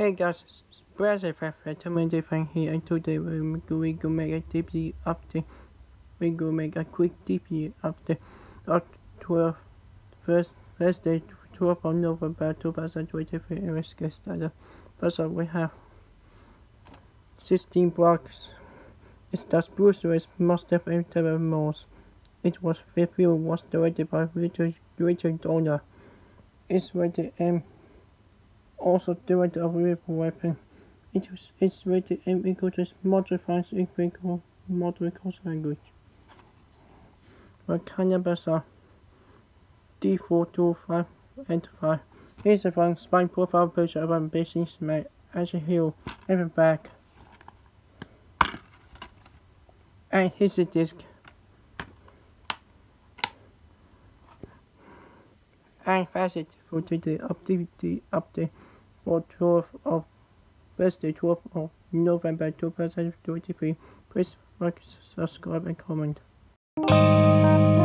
Hey guys, Brazil Perfect 25 here, and today we go make a DP update. We go make a quick DP update of 12 Thursday 12th of November 2023 and let's get started. First up we have 16 blocks. It's the Bruce Willis most ever most. It was directed by Richard Donner. It's rated M. Also director of Ripple Weapon. It's rated M equal to modifies equal model course language. Kind numbers are D4, 2, 5, and 5. Here's a fun spine profile picture of a businessman as a hero and a back. And here's the disc. And that's it for today update for Thursday 12th of November 2023. Please like, subscribe and comment.